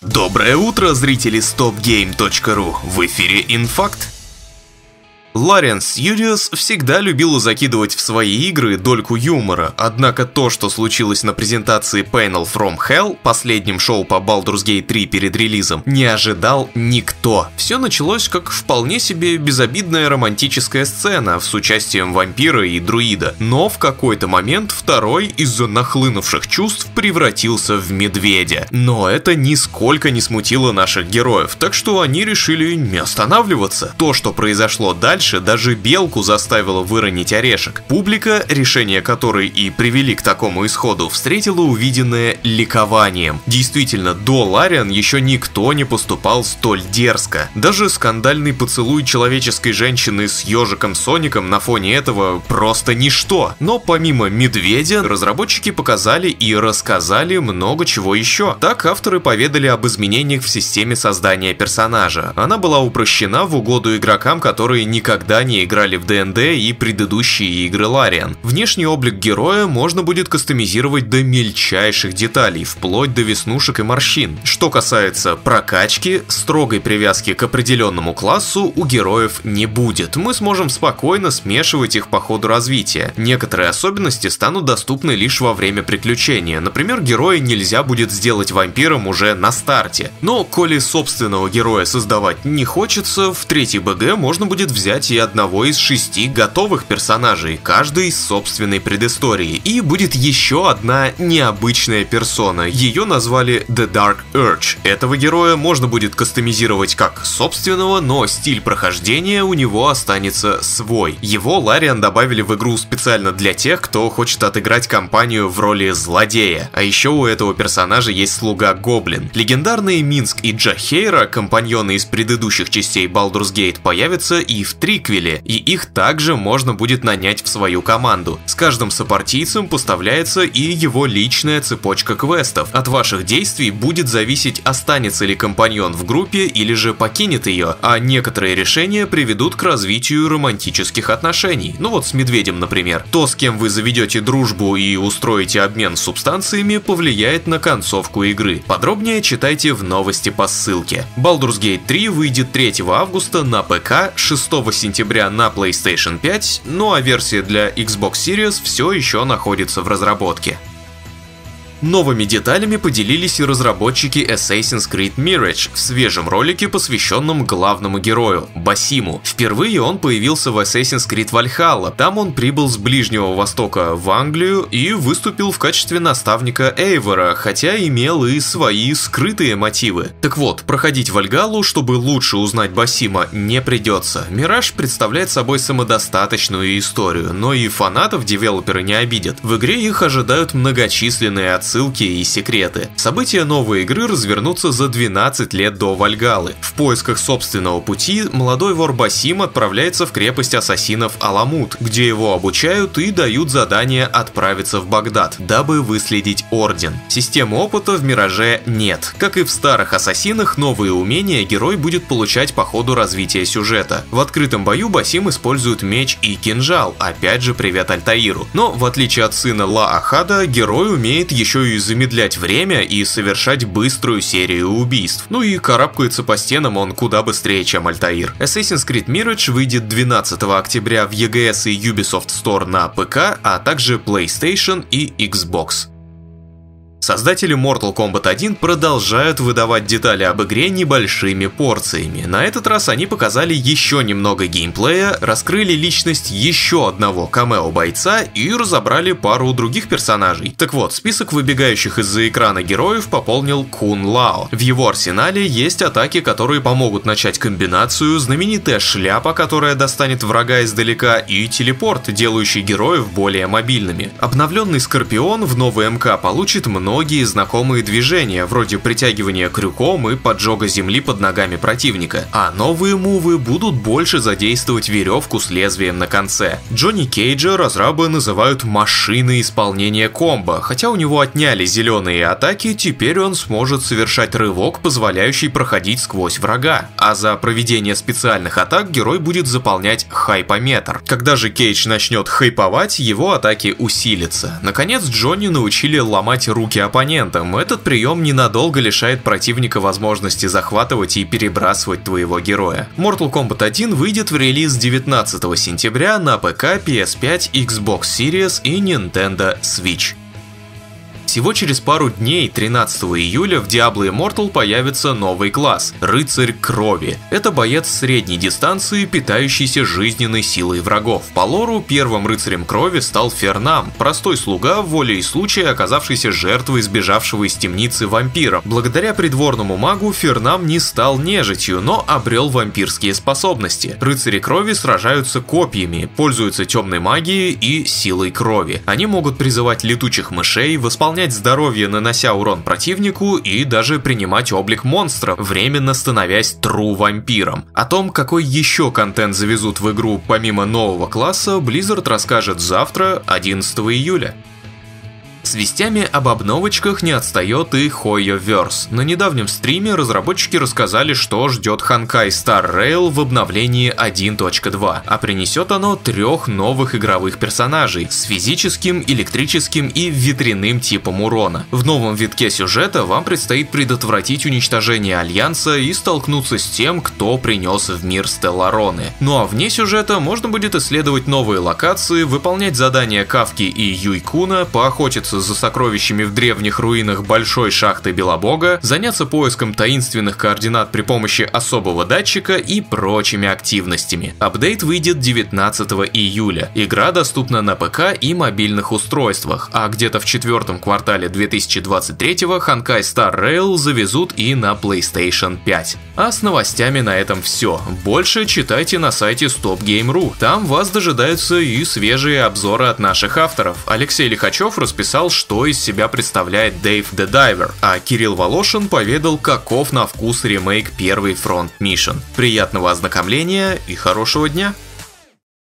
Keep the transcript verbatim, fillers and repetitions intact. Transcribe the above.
Доброе утро, зрители стоп гейм точка ру! В эфире Инфакт. Larian Studios всегда любила закидывать в свои игры дольку юмора, однако то, что случилось на презентации Panel from Hell, последнем шоу по Baldur's Gate три перед релизом, не ожидал никто. Все началось как вполне себе безобидная романтическая сцена с участием вампира и друида, но в какой-то момент второй из-за нахлынувших чувств превратился в медведя. Но это нисколько не смутило наших героев, так что они решили не останавливаться. То, что произошло дальше, даже белку заставило выронить орешек. Публика, решение которой и привели к такому исходу, встретила увиденное ликованием. Действительно, до Лариан еще никто не поступал столь дерзко. Даже скандальный поцелуй человеческой женщины с ежиком Соником на фоне этого просто ничто. Но помимо медведя, разработчики показали и рассказали много чего еще. Так авторы поведали об изменениях в системе создания персонажа. Она была упрощена в угоду игрокам, которые никогда Никогда не играли в ди энд ди и предыдущие игры Лариан. Внешний облик героя можно будет кастомизировать до мельчайших деталей, вплоть до веснушек и морщин. Что касается прокачки, строгой привязки к определенному классу у героев не будет. Мы сможем спокойно смешивать их по ходу развития. Некоторые особенности станут доступны лишь во время приключения. Например, героя нельзя будет сделать вампиром уже на старте. Но коли собственного героя создавать не хочется, в третьей би джи можно будет взять и одного из шести готовых персонажей, каждый с собственной предысторией. И будет еще одна необычная персона. Ее назвали The Dark Urge. Этого героя можно будет кастомизировать как собственного, но стиль прохождения у него останется свой. Его Лариан добавили в игру специально для тех, кто хочет отыграть кампанию в роли злодея. А еще у этого персонажа есть слуга Гоблин. Легендарные Минск и Джахейра, компаньоны из предыдущих частей Baldur's Gate, появятся и в триквеле, и их также можно будет нанять в свою команду. С каждым сопартийцем поставляется и его личная цепочка квестов. От ваших действий будет зависеть, останется ли компаньон в группе или же покинет ее, а некоторые решения приведут к развитию романтических отношений. Ну вот с медведем, например. То, с кем вы заведете дружбу и устроите обмен субстанциями, повлияет на концовку игры. Подробнее читайте в новости по ссылке. Baldur's Gate три выйдет третьего августа на ПК, шестого сентября на PlayStation пять, ну а версия для Xbox Series все еще находится в разработке. Новыми деталями поделились и разработчики Assassin's Creed Mirage в свежем ролике, посвященном главному герою – Басиму. Впервые он появился в Assassin's Creed Valhalla. Там он прибыл с Ближнего Востока в Англию и выступил в качестве наставника Эйвора, хотя имел и свои скрытые мотивы. Так вот, проходить Вальгаллу, чтобы лучше узнать Басима, не придется. Мираж представляет собой самодостаточную историю, но и фанатов девелоперы не обидят. В игре их ожидают многочисленные отсылки ссылки и секреты. События новой игры развернутся за двенадцать лет до Вальгаллы. В поисках собственного пути молодой вор Басим отправляется в крепость ассасинов Аламут, где его обучают и дают задание отправиться в Багдад, дабы выследить Орден. Системы опыта в Мираже нет. Как и в старых ассасинах, новые умения герой будет получать по ходу развития сюжета. В открытом бою Басим использует меч и кинжал, опять же привет Альтаиру. Но в отличие от сына Ла-Ахада, герой умеет еще и замедлять время и совершать быструю серию убийств. Ну и карабкается по стенам он куда быстрее, чем Альтаир. Assassin's Creed Mirage выйдет двенадцатого октября в и джи эс и Ubisoft Store на ПК, а также PlayStation и Xbox. Создатели Mortal Kombat один продолжают выдавать детали об игре небольшими порциями. На этот раз они показали еще немного геймплея, раскрыли личность еще одного камео-бойца и разобрали пару других персонажей. Так вот, список выбегающих из-за экрана героев пополнил Кун Лао. В его арсенале есть атаки, которые помогут начать комбинацию, знаменитая шляпа, которая достанет врага издалека, и телепорт, делающий героев более мобильными. Обновленный Скорпион в новый МК получит много Многие знакомые движения, вроде притягивания крюком и поджога земли под ногами противника, а новые мувы будут больше задействовать веревку с лезвием на конце. Джонни Кейджа разрабы называют машиной исполнения комбо, хотя у него отняли зеленые атаки, теперь он сможет совершать рывок, позволяющий проходить сквозь врага, а за проведение специальных атак герой будет заполнять хайпометр. Когда же Кейдж начнет хайповать, его атаки усилятся. Наконец, Джонни научили ломать руки оппонентам. Этот прием ненадолго лишает противника возможности захватывать и перебрасывать твоего героя. Mortal Kombat один выйдет в релиз девятнадцатого сентября на ПК, пи эс пять, Xbox Series и Nintendo Switch. Всего через пару дней, тринадцатого июля, в Diablo Immortal появится новый класс – Рыцарь Крови. Это боец средней дистанции, питающийся жизненной силой врагов. По лору первым рыцарем крови стал Фернам, простой слуга, волей и случая оказавшийся жертвой сбежавшего из темницы вампира. Благодаря придворному магу Фернам не стал нежитью, но обрел вампирские способности. Рыцари крови сражаются копьями, пользуются темной магией и силой крови. Они могут призывать летучих мышей, восполнять здоровье, нанося урон противнику, и даже принимать облик монстра, временно становясь тру вампиром. О том, какой еще контент завезут в игру помимо нового класса, Blizzard расскажет завтра, одиннадцатого июля. С вестями об обновочках не отстает и Hoyoverse. На недавнем стриме разработчики рассказали, что ждет Honkai Star Rail в обновлении один точка два, а принесет оно трех новых игровых персонажей с физическим, электрическим и ветряным типом урона. В новом витке сюжета вам предстоит предотвратить уничтожение Альянса и столкнуться с тем, кто принес в мир Стеллароны. Ну а вне сюжета можно будет исследовать новые локации, выполнять задания Кафки и Юйкуна, поохотиться за сокровищами в древних руинах Большой шахты Белобога, заняться поиском таинственных координат при помощи особого датчика и прочими активностями. Апдейт выйдет девятнадцатого июля. Игра доступна на ПК и мобильных устройствах, а где-то в четвертом квартале две тысячи двадцать третьего Honkai Star Rail завезут и на PlayStation пять. А с новостями на этом все. Больше читайте на сайте стоп гейм точка ру. Там вас дожидаются и свежие обзоры от наших авторов. Алексей Лихачев расписал, что из себя представляет Dave the Diver, а Кирилл Волошин поведал, каков на вкус ремейк первой Front Mission. Приятного ознакомления и хорошего дня!